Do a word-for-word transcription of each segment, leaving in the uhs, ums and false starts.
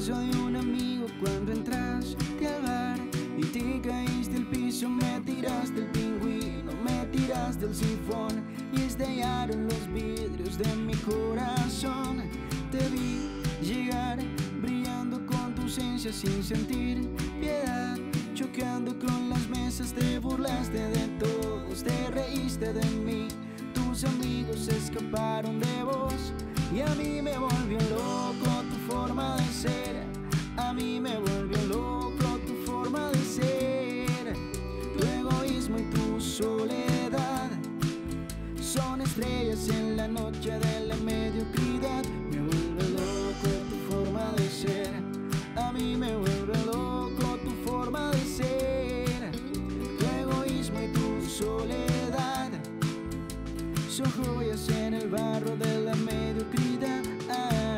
beso de un amigo cuando entraste al bar y te caíste al piso, me tiraste el pingüino, me tiraste el sifón y estallaron los vidrios de mi corazón. Te vi llegar brillando con tu ausencia sin sentir piedad, chocando con las mesas, te burlaste de todos, te reíste de mí. Tus amigos se escaparon de vos y a mí me volvió loco tu forma de ser. A mí me volvió loco tu forma de ser. Tu egoísmo y tu soledad son estrellas en la noche de la mediocridad. Me vuelve loco tu forma de ser. A mí me vuelve loco tu forma de ser. Tu egoísmo y tu soledad son joyas en el barro de la mediocridad. Ah.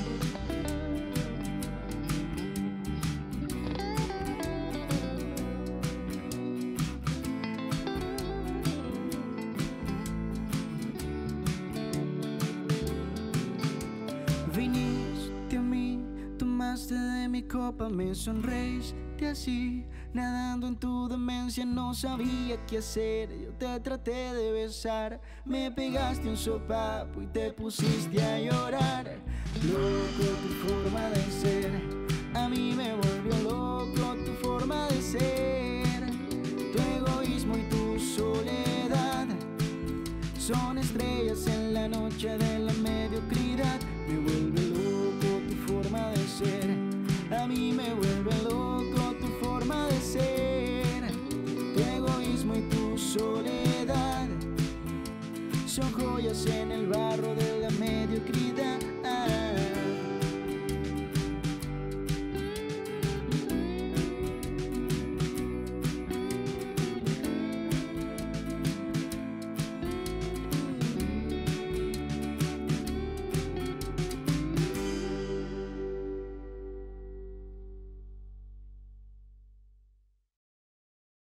Viniste a mí, tomaste de mi copa, me sonreíste así, nadando en tu demencia, no sabía qué hacer. Yo te traté de besar, me pegaste un sopapo y te pusiste a llorar. Loco tu forma de ser, a mí me volvió loco tu forma de ser. Tu egoísmo y tu soledad son estrellas en la noche de la mediocridad. Me vuelve loco tu forma de ser. A mí me vuelve loco tu forma de ser. Tu egoísmo y tu soledad son joyas en el barro de la mediocridad.